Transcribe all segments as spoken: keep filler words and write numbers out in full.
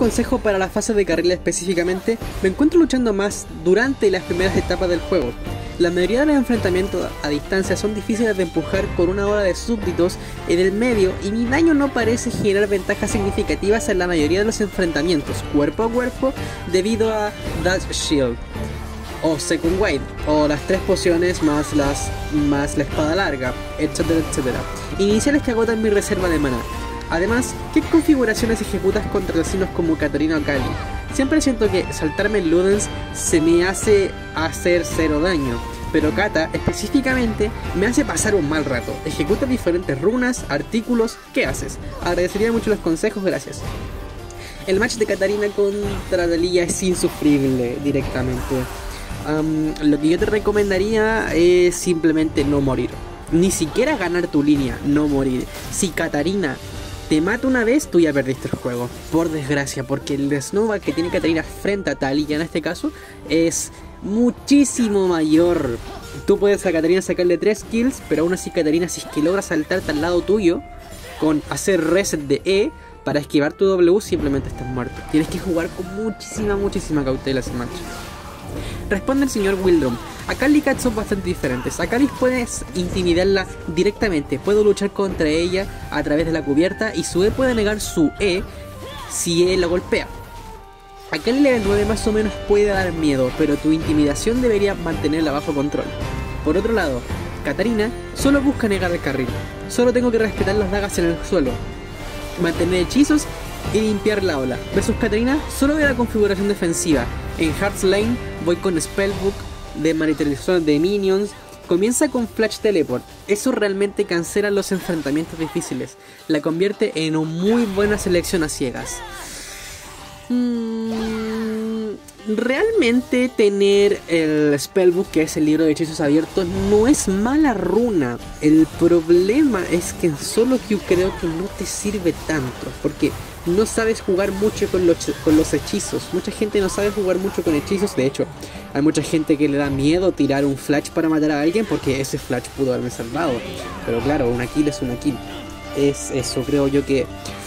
consejo para la fase de carril específicamente, me encuentro luchando más durante las primeras etapas del juego. La mayoría de los enfrentamientos a distancia son difíciles de empujar con una ola de súbditos en el medio y mi daño no parece generar ventajas significativas en la mayoría de los enfrentamientos cuerpo a cuerpo debido a Dash Shield o Second Wind o las tres pociones más, las, más la espada larga, etcétera, etcétera, iniciales que agotan mi reserva de maná. Además, ¿qué configuraciones ejecutas contra asesinos como Katarina o Kali? Siempre siento que saltarme el Ludens se me hace hacer cero daño, pero Kata específicamente me hace pasar un mal rato. Ejecuta diferentes runas, artículos, ¿qué haces? Agradecería mucho los consejos, gracias. El match de Katarina contra Dalia es insufrible directamente. Um, lo que yo te recomendaría es simplemente no morir. Ni siquiera ganar tu línea, no morir. Si Katarina te mata una vez, tú ya perdiste el juego, por desgracia, porque el snowball que tiene Katarina frente a Talia en este caso es muchísimo mayor. Tú puedes a Katarina sacarle tres kills, pero aún así Katarina, si es que logra saltarte al lado tuyo con hacer reset de E para esquivar tu W, simplemente estás muerto. Tienes que jugar con muchísima, muchísima cautela ese match. Responde el señor Wildrum. A Kali y Kat son bastante diferentes. A Kali puedes intimidarla directamente. Puedo luchar contra ella a través de la cubierta y su E puede negar su E si él la golpea. A Kali level nueve más o menos puede dar miedo, pero tu intimidación debería mantenerla bajo control. Por otro lado, Katarina solo busca negar el carril. Solo tengo que respetar las dagas en el suelo, mantener hechizos y limpiar la ola. Versus Katarina solo veo la configuración defensiva. En Hearts Lane voy con Spellbook de materialización de minions. Comienza con Flash Teleport. Eso realmente cancela los enfrentamientos difíciles. La convierte en una muy buena selección a ciegas. Hmm, realmente tener el Spellbook, que es el libro de hechizos abiertos, no es mala runa. El problema es que en solo queue creo que no te sirve tanto, porque no sabes jugar mucho con los, con los hechizos. Mucha gente no sabe jugar mucho con hechizos. De hecho, hay mucha gente que le da miedo tirar un flash para matar a alguien porque ese flash pudo haberme salvado. Pero claro, una kill es una kill. Es eso, creo yo que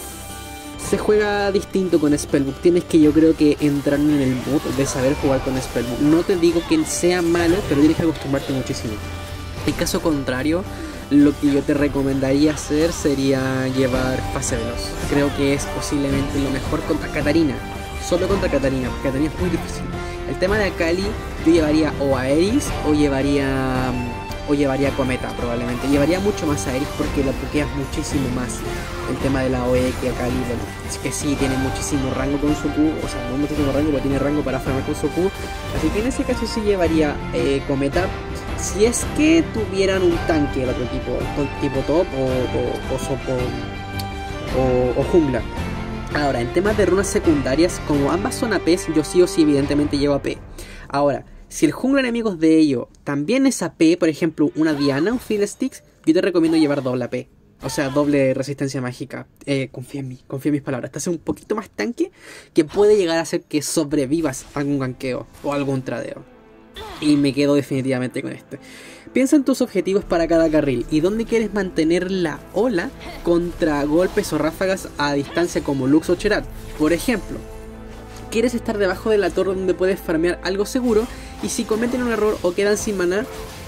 se juega distinto con Spellbook. Tienes que, yo creo que entrar en el mood de saber jugar con Spellbook. No te digo que sea malo, pero tienes que acostumbrarte muchísimo. En caso contrario, lo que yo te recomendaría hacer sería llevar fase veloz. Creo que es posiblemente lo mejor contra Katarina. Solo contra Katarina, porque Katarina es muy difícil. El tema de Akali, yo llevaría o a Eris o llevaría o llevaría a Cometa probablemente. Llevaría mucho más a Eris porque la puqueas muchísimo más. El tema de la O E que Akali, bueno, es que sí, tiene muchísimo rango con su Q. O sea, no muchísimo rango, pero tiene rango para farmar con su Q. Así que en ese caso sí llevaría eh, Cometa. Si es que tuvieran un tanque del otro tipo, tipo top o, o, o, sopo, o, o jungla. Ahora, en temas de runas secundarias, como ambas son A Pes, yo sí o sí evidentemente llevo A P. Ahora, si el jungla enemigos de ello también es A P, por ejemplo una Diana o Fiddlesticks, yo te recomiendo llevar doble A P. O sea, doble resistencia mágica. Eh, confía en mí, confía en mis palabras. Te hace un poquito más tanque que puede llegar a hacer que sobrevivas a algún ganqueo o algún tradeo. Y me quedo definitivamente con este. Piensa en tus objetivos para cada carril y dónde quieres mantener la ola contra golpes o ráfagas a distancia como Lux o Cherat. Por ejemplo, quieres estar debajo de la torre donde puedes farmear algo seguro y si cometen un error o quedan sin maná,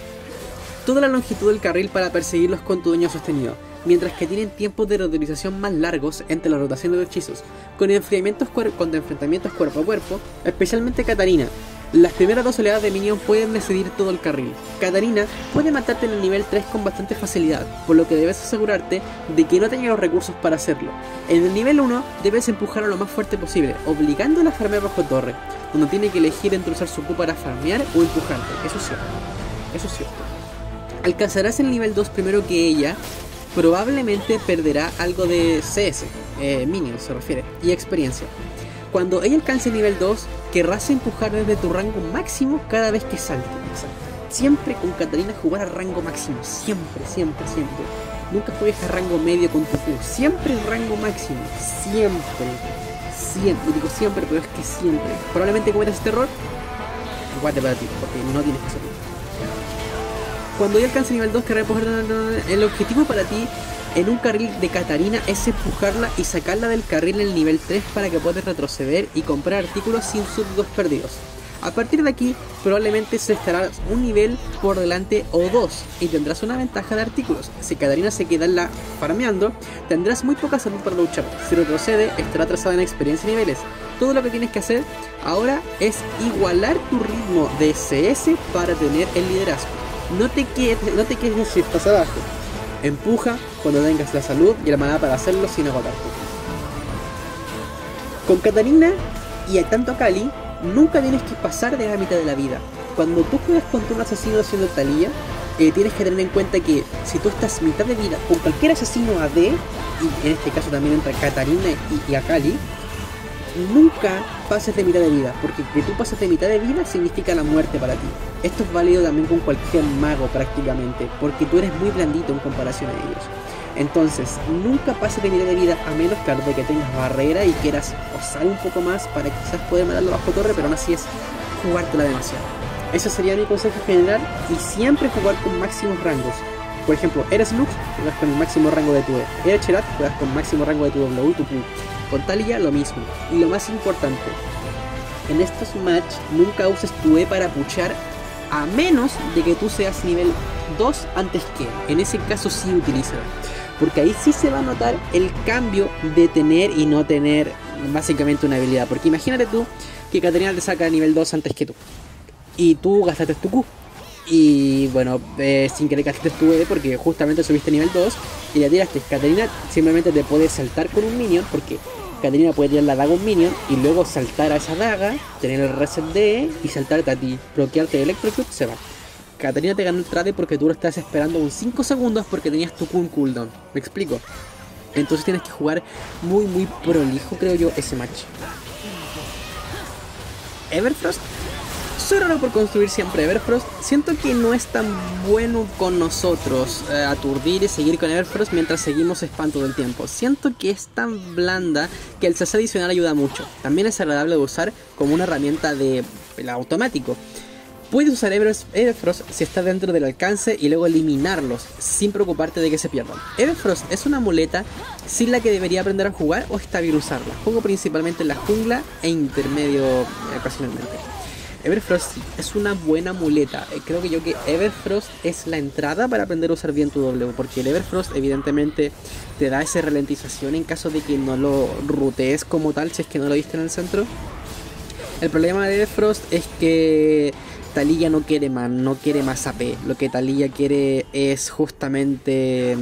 toda la longitud del carril para perseguirlos con tu daño sostenido. Mientras que tienen tiempos de reutilización más largos entre la rotación de los hechizos, con enfrentamientos, contra enfrentamientos cuerpo a cuerpo, especialmente Katarina. Las primeras dos oleadas de minions pueden decidir todo el carril. Katarina puede matarte en el nivel tres con bastante facilidad, por lo que debes asegurarte de que no tenga los recursos para hacerlo. En el nivel uno debes empujarlo lo más fuerte posible, obligándola a farmear bajo torre, donde tiene que elegir entre usar su Q para farmear o empujarte. Eso es cierto, eso es cierto. Alcanzarás el nivel dos primero que ella, probablemente perderá algo de C S, eh, minions se refiere, y experiencia. Cuando ella alcance el nivel dos, querrás empujar desde tu rango máximo cada vez que salte. Siempre con Katarina jugar a rango máximo, siempre, siempre, siempre. Nunca juegues a rango medio con tu Q, siempre rango máximo, siempre, siempre, digo siempre, pero es que siempre. Probablemente cometas este error, guate para ti, porque no tienes que hacerlo. Cuando ya alcance nivel dos, querrás empujar. El objetivo para ti en un carril de Katarina es empujarla y sacarla del carril en el nivel tres para que puedas retroceder y comprar artículos sin súbditos perdidos. A partir de aquí, probablemente se estará un nivel por delante o dos y tendrás una ventaja de artículos. Si Katarina se queda en la farmeando, tendrás muy poca salud para luchar. Si retrocede, estará atrasada en experiencia y niveles. Todo lo que tienes que hacer ahora es igualar tu ritmo de C S para tener el liderazgo. No te quedes, no te quedes si estás abajo. Empuja cuando tengas la salud y la manada para hacerlo sin agotarte. Con Katarina y tanto a Kali, nunca tienes que pasar de la mitad de la vida. Cuando tú juegas contra un asesino haciendo Taliyah, eh, tienes que tener en cuenta que si tú estás mitad de vida con cualquier asesino A D, y en este caso también entra Katarina y, y Akali, nunca pases de mitad de vida, porque que tú pases de mitad de vida significa la muerte para ti. Esto es válido también con cualquier mago prácticamente, porque tú eres muy blandito en comparación a ellos. Entonces, nunca pases de mitad de vida, a menos, claro, de que tengas barrera y quieras osar un poco más para quizás poder matarlo bajo torre, pero aún así es jugártela demasiado. Ese sería mi consejo general, y siempre jugar con máximos rangos. Por ejemplo, eres Lux, juegas con el máximo rango de tu E. Eres Cherat, juegas con máximo rango de tu W y tu Q. Con Taliyah lo mismo. Y lo más importante, en estos match nunca uses tu E para puchar, a menos de que tú seas nivel dos antes que. En ese caso sí utilízala, porque ahí sí se va a notar el cambio de tener y no tener básicamente una habilidad. Porque imagínate tú que Katarina te saca nivel dos antes que tú, y tú gastaste tu Q, y bueno, eh, sin querer gastaste tu E porque justamente subiste nivel dos y la tiraste. Katarina simplemente te puede saltar con un minion, porque Katarina puede tirar la daga a un minion y luego saltar a esa daga, tener el reset de E y saltarte a ti, bloquearte el Electrocute, se va. Katarina te ganó el trade porque tú lo estás esperando un cinco segundos porque tenías tu Q en cooldown. ¿Me explico? Entonces tienes que jugar muy muy prolijo, creo yo, ese match. Everfrost. Soy raro por construir siempre Everfrost. Siento que no es tan bueno con nosotros eh, aturdir y seguir con Everfrost mientras seguimos spam todo el tiempo. Siento que es tan blanda que el C C adicional ayuda mucho. También es agradable de usar como una herramienta de el automático. Puedes usar Everfrost si está dentro del alcance y luego eliminarlos sin preocuparte de que se pierdan. Everfrost es una muleta sin la que debería aprender a jugar o está bien usarla. Juego principalmente en la jungla e intermedio eh, ocasionalmente. Everfrost es una buena muleta. Creo que yo que Everfrost es la entrada para aprender a usar bien tu W, porque el Everfrost evidentemente te da esa ralentización en caso de que no lo rutees como tal, si es que no lo viste en el centro. El problema de Everfrost es que Taliyah no quiere más, no quiere más A P. Lo que Taliyah quiere es justamente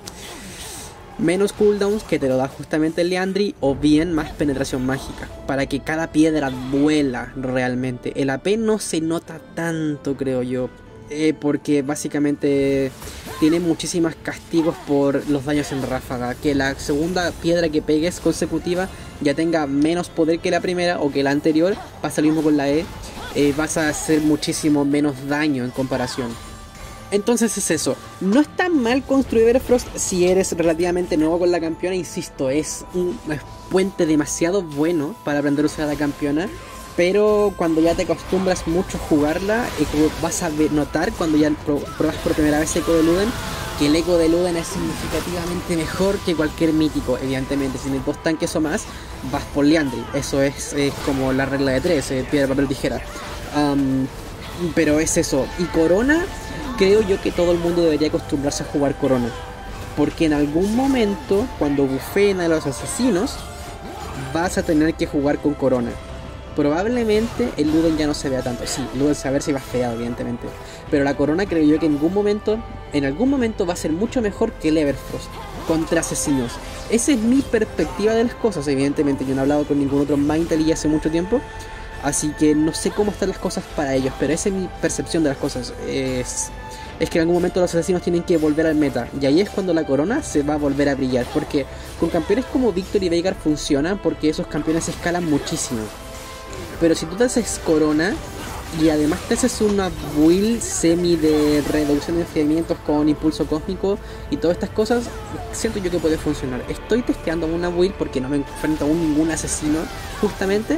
mmm, menos cooldowns, que te lo da justamente el Liandry, o bien más penetración mágica, para que cada piedra vuela realmente. El A P no se nota tanto, creo yo, eh, porque básicamente tiene muchísimos castigos por los daños en ráfaga. Que la segunda piedra que pegues consecutiva ya tenga menos poder que la primera o que la anterior, pasa lo mismo con la E. Eh, vas a hacer muchísimo menos daño en comparación. Entonces es eso, no está mal construir Everfrost si eres relativamente nuevo con la campeona. Insisto, es un puente demasiado bueno para aprender a usar a la campeona, pero cuando ya te acostumbras mucho a jugarla, eh, vas a ver, notar cuando ya pruebas por primera vez Eco de Luden, que el Eco de Luden es significativamente mejor que cualquier mítico. Evidentemente, si tienes dos tanques o más, vas por Liandry. Eso es, es como la regla de tres, eh, piedra, papel, tijera. Um, pero es eso. Y Corona, creo yo que todo el mundo debería acostumbrarse a jugar Corona, porque en algún momento, cuando bufeen a los asesinos, vas a tener que jugar con Corona. Probablemente el Luden ya no se vea tanto. Sí, Luden se va a ver si va feado, evidentemente, pero la Corona creo yo que en algún momento En algún momento va a ser mucho mejor que el Everfrost contra asesinos. Esa es mi perspectiva de las cosas. Evidentemente yo no he hablado con ningún otro Main Taliyah hace mucho tiempo, así que no sé cómo están las cosas para ellos, pero esa es mi percepción de las cosas. Es, es que en algún momento los asesinos tienen que volver al meta, y ahí es cuando la corona se va a volver a brillar, porque con campeones como Victor y Veigar funcionan, porque esos campeones escalan muchísimo. Pero si tú te haces corona y además te haces una build semi de reducción de enfriamientos con impulso cósmico y todas estas cosas, siento yo que puede funcionar. Estoy testeando una build porque no me enfrento a un, ningún asesino justamente,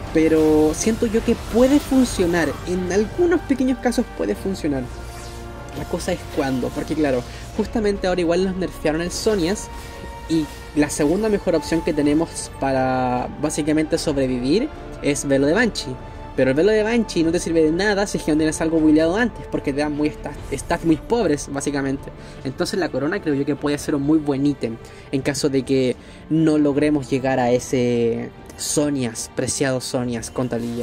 pero siento yo que puede funcionar. En algunos pequeños casos puede funcionar. La cosa es cuándo, porque claro, justamente ahora igual nos nerfearon el Zhonya's y la segunda mejor opción que tenemos para básicamente sobrevivir es Velo de Banshee. Pero el Velo de Banshee no te sirve de nada si es que no tienes algo buileado antes, porque te dan muy stats, stats muy pobres, básicamente. Entonces la corona creo yo que puede ser un muy buen ítem en caso de que no logremos llegar a ese Zhonya's, preciado Zhonya's con Taliyah.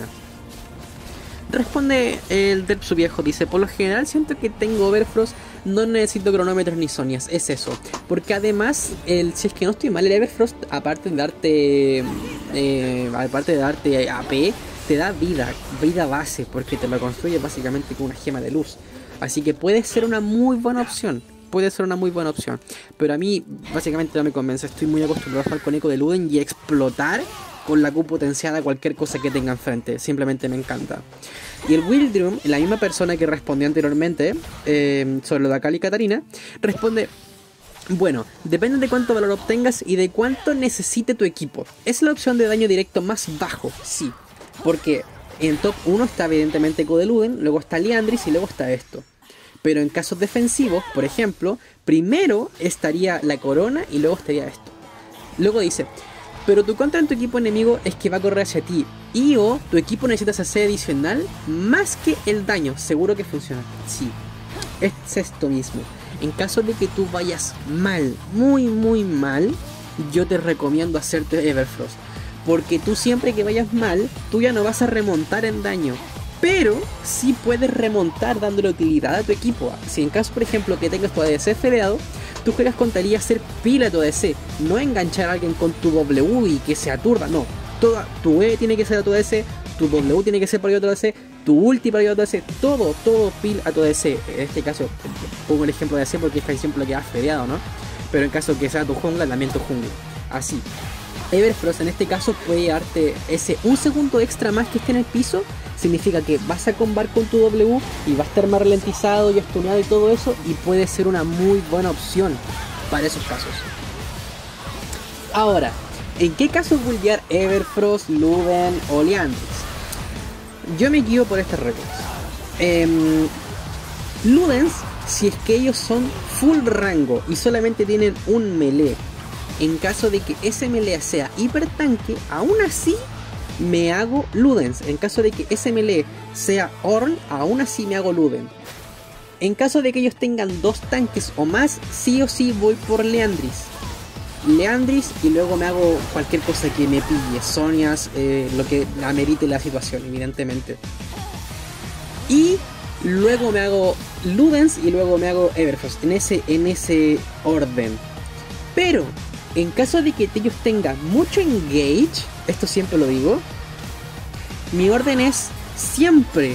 Responde el Derpsu viejo, dice: por lo general siento que tengo Everfrost, no necesito cronómetros ni Zhonya's, es eso. Porque además, el, si es que no estoy mal, el Everfrost, aparte de darte eh, aparte de darte A P, te da vida, vida base, porque te lo construye básicamente con una gema de luz. Así que puede ser una muy buena opción. Puede ser una muy buena opción. Pero a mí básicamente no me convence. Estoy muy acostumbrado a jugar con Eco de Luden y explotar con la Q potenciada cualquier cosa que tenga enfrente. Simplemente me encanta. Y el Wildrum, la misma persona que respondió anteriormente eh, sobre lo de Akali y Katarina, responde: bueno, depende de cuánto valor obtengas y de cuánto necesite tu equipo. Es la opción de daño directo más bajo, sí. Porque en top uno está evidentemente Eco de Luden, luego está Liandry's y luego está esto. Pero en casos defensivos, por ejemplo, primero estaría la corona y luego estaría esto. Luego dice: pero tu contra en tu equipo enemigo es que va a correr hacia ti y o tu equipo necesita hacer adicional más que el daño. Seguro que funciona. Sí, es esto mismo. En caso de que tú vayas mal, muy muy mal, yo te recomiendo hacerte Everfrost. Porque tú siempre que vayas mal, tú ya no vas a remontar en daño. Pero sí puedes remontar dándole utilidad a tu equipo. Si en caso, por ejemplo, que tengas tu A D C fedeado, tú juegas con Taliyah hacer pila tu A D C. No enganchar a alguien con tu W y que se aturda. No, toda, tu E tiene que ser a tu A D C, tu W tiene que ser para tu A D C, tu ulti para tu A D C. Todo, todo pil a tu A D C. En este caso, pongo el ejemplo de A D C porque es casi siempre lo que has fedeado, ¿no? Pero en caso que sea tu jungla, también tu jungla. Así. Everfrost en este caso puede darte ese un segundo extra más que esté en el piso. Significa que vas a combar con tu W y va a estar más ralentizado y stuneado y todo eso, y puede ser una muy buena opción para esos casos. Ahora, ¿en qué casos buildear Everfrost, Luden o Liandry's? Yo me guío por estas reglas. Eh, Ludens, si es que ellos son full rango y solamente tienen un melee, en caso de que ese melee sea hiper tanque, aún así me hago Ludens. En caso de que ese melee sea Ornn, aún así me hago Luden. En caso de que ellos tengan dos tanques o más, sí o sí voy por Liandry's. Liandry's y luego me hago cualquier cosa que me pille, Zhonya's, eh, lo que amerite la situación, evidentemente. Y luego me hago Ludens y luego me hago Everfrost, en ese, en ese orden. Pero en caso de que ellos tengan mucho engage, esto siempre lo digo, mi orden es siempre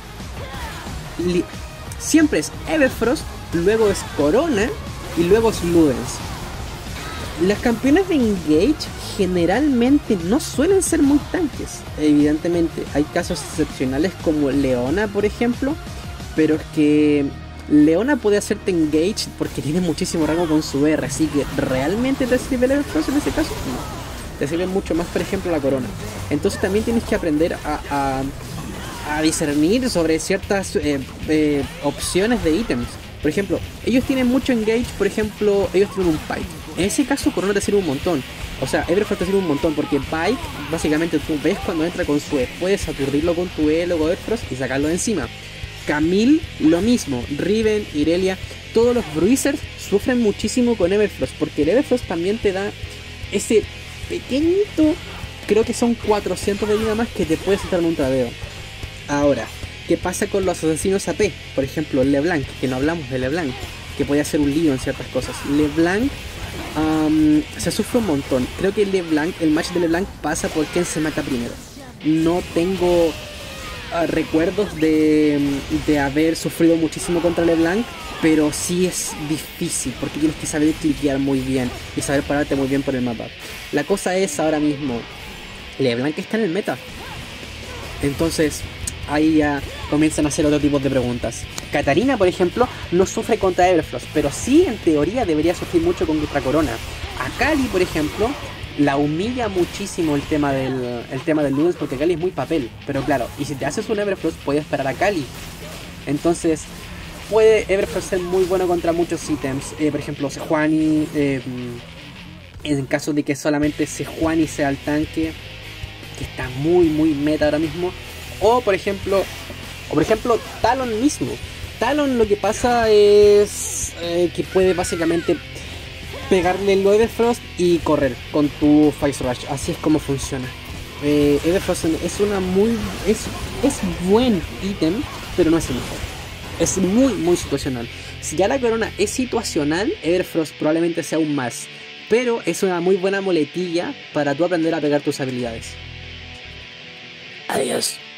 siempre es Everfrost, luego es Corona y luego es Ludens. Las campeonas de engage generalmente no suelen ser muy tanques. Evidentemente hay casos excepcionales como Leona, por ejemplo, pero es que Leona puede hacerte engage porque tiene muchísimo rango con su R, así que ¿realmente te sirve el Everfrost en ese caso? No. Te sirve mucho más, por ejemplo, la corona. Entonces también tienes que aprender a, a, a discernir sobre ciertas eh, eh, opciones de ítems. Por ejemplo, ellos tienen mucho engage, por ejemplo, ellos tienen un Pike. En ese caso, corona te sirve un montón. O sea, Everfrost te sirve un montón porque Pike, básicamente tú ves cuando entra con su E, puedes aturdirlo con tu E, luego Everfrost y sacarlo de encima. Camille, lo mismo. Riven, Irelia, todos los Bruisers sufren muchísimo con Everfrost porque el Everfrost también te da ese pequeñito, creo que son cuatrocientos de vida más que te puedes entrar en un tradeo. Ahora, ¿qué pasa con los asesinos A P? Por ejemplo, LeBlanc, que no hablamos de LeBlanc, que puede hacer un lío en ciertas cosas. LeBlanc um, se sufre un montón. Creo que LeBlanc, el match de LeBlanc pasa por quien se mata primero. No tengo uh, recuerdos de, de haber sufrido muchísimo contra LeBlanc, pero sí es difícil porque tienes que saber cliquear muy bien y saber pararte muy bien por el mapa. La cosa es ahora mismo, LeBlanc está en el meta. Entonces ahí ya comienzan a hacer otro tipo de preguntas. Katarina, por ejemplo, no sufre contra Everfrost, pero sí en teoría debería sufrir mucho contra Corona. Akali, por ejemplo, la humilla muchísimo el tema del el tema del Ludens porque Akali es muy papel. Pero claro, y si te haces un Everfrost puedes parar a Akali. Entonces puede Everfrost ser muy bueno contra muchos ítems. Eh, por ejemplo, Sejuani. Eh, en caso de que solamente Sejuani sea el tanque, que está muy muy meta ahora mismo. O por ejemplo, o por ejemplo Talon mismo. Talon lo que pasa es eh, que puede básicamente pegarle el Everfrost y correr con tu Face Rush. Así es como funciona. Eh, Everfrost es una muy es, es buen ítem, pero no es el mejor. Es muy muy situacional. Si ya la corona es situacional, Everfrost probablemente sea aún más. Pero es una muy buena muletilla para tú aprender a pegar tus habilidades. Adiós.